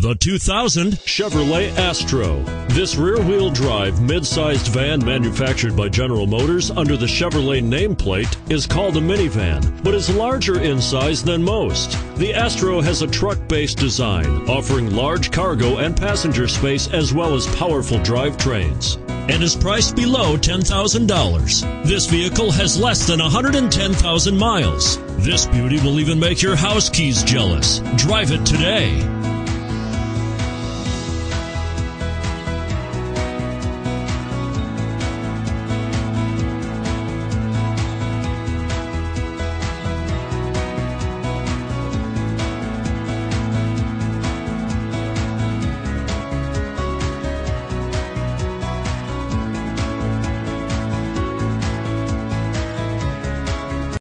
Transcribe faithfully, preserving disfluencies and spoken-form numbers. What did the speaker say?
The two thousand Chevrolet Astro. This rear-wheel drive, mid-sized van manufactured by General Motors under the Chevrolet nameplate is called a minivan, but is larger in size than most. The Astro has a truck-based design, offering large cargo and passenger space as well as powerful drivetrains, and is priced below ten thousand dollars. This vehicle has less than one hundred ten thousand miles. This beauty will even make your house keys jealous. Drive it today.